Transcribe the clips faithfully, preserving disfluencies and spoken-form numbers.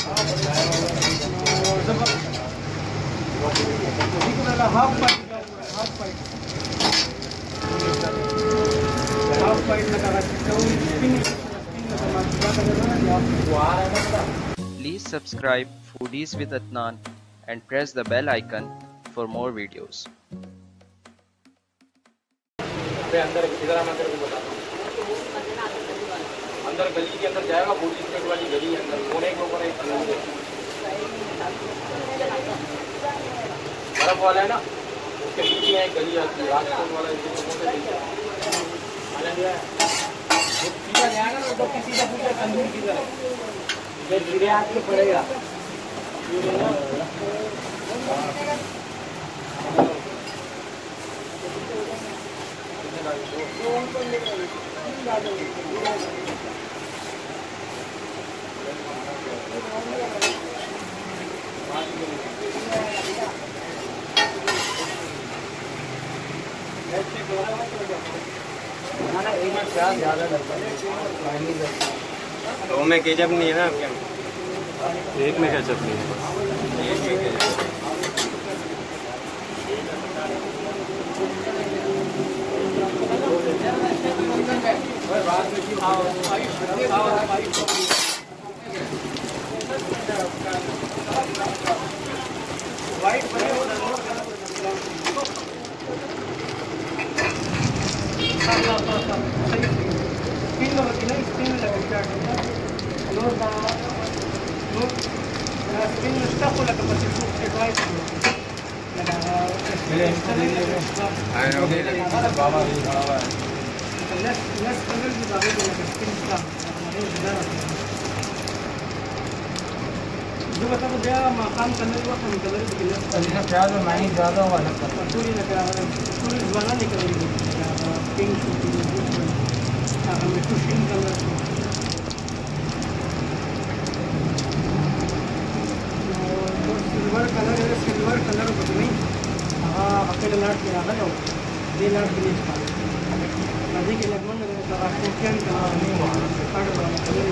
Please subscribe Foodies with Adnan and press the bell icon for more videos. अंदर इधर आना तेरे को बताता हूँ। अंदर गली के अंदर जाएगा, फोर्टी स्ट्रीट वाली गली है, अंदर कोने के ऊपर एक बर्फ वाला है ना, उसके पीछे एक गली आती है, राजकोट वाला सीधा जाएगा ना तो सीधा पूछा तंदूर की तरफ ये धीरे आके पड़ेगा। दो में केचप नहीं है ना आपके? एक में केचप नहीं है। एक में केचप। जो बता तो गया मकाम कलर हुआ कम कलर दिखने इसका ख्याल में नहीं ज़्यादा हुआ लगता है। पूरी लगा पूरी बना निकल रही है पिंक हमें कुशन कलर सिल्वर कलर है सिल्वर कलर कुछ नहीं हाँ अकेले लाट के रहा जाओ दे लाट के लिए छा नदी के लगभग राष्ट्रीय कलर नहीं हुआ कट बना कलर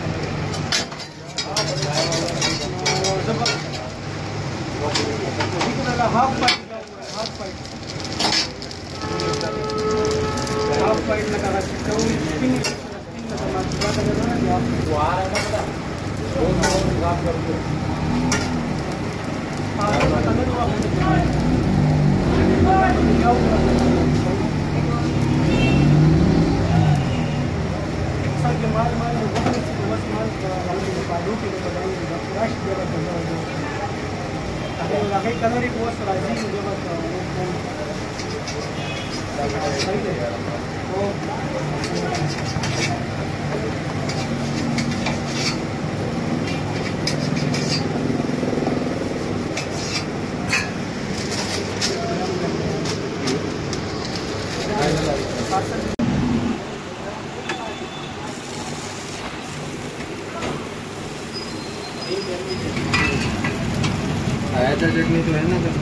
हाफ पाइट हाफ पाइट हाफ पाइट लगा सकते हो स्पिन स्पिन लगा बात करना है आप वो आ रहा है पता वो साफ कर दो हां पता नहीं वो सर के माल माल बहुत बस माल हम बालू के बताएंगे फ्लैश दे रहा है अरे लगे कलर एक वो राजी मुझे बस सही है वो आयता चटनी तो है ना सर?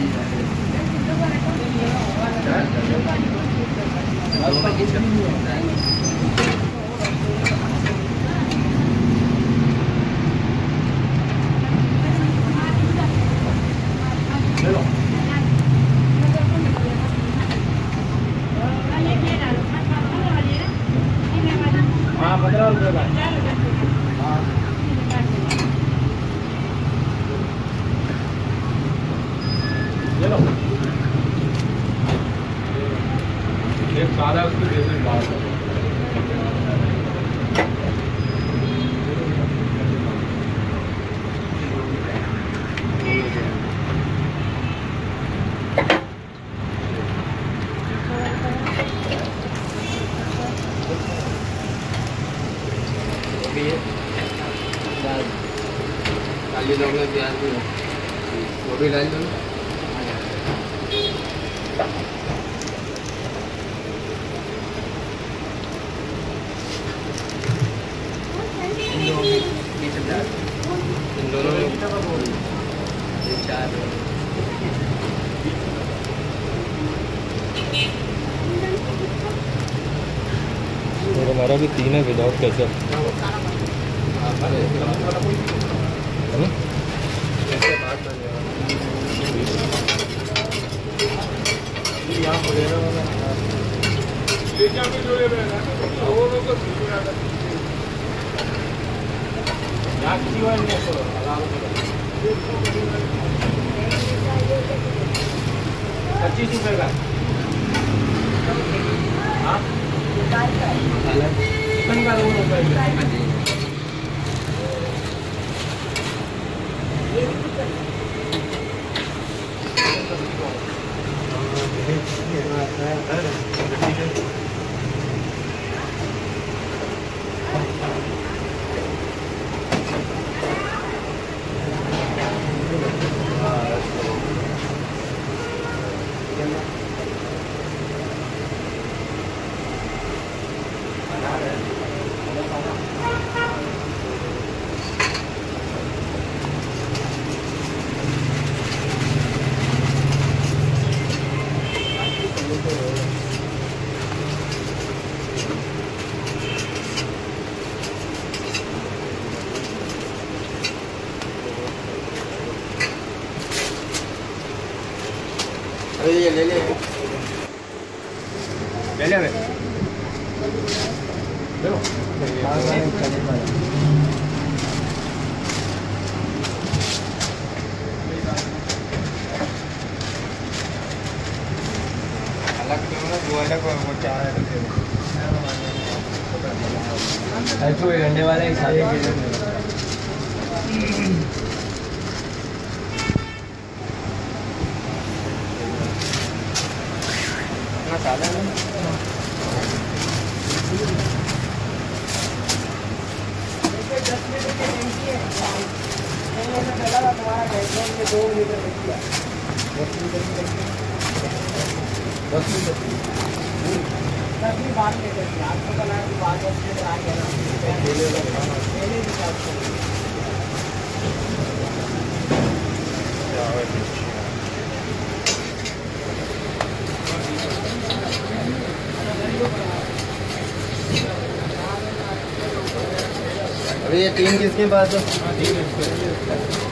हाँ पंद्रह रुपये का हाँ ये लो एक सादा उसकी बेसन डाल दो काली लोग में प्याज भी वो भी डाल दो। इन दोनों में चार और हमारा भी तीन है विदाउट केचप। अच्छी वाली है तो हजार पच्चीस रुपये का। हाँ चिकन का दो रुपये। अरे ये ले ले ले ले अलग दो अलग वो चार है अंडे वाले ही सारे सादा है दस लीटर की टंकी है। मैंने पहला था तुम्हारा बैकग्राउंड में दो लीटर रखिया दस लीटर की टंकी दस लीटर दस भी बात नहीं करती आपको बना की बात दस लीटर आ गया ना पहले हिसाब से अरे ये तीन किसके पास है?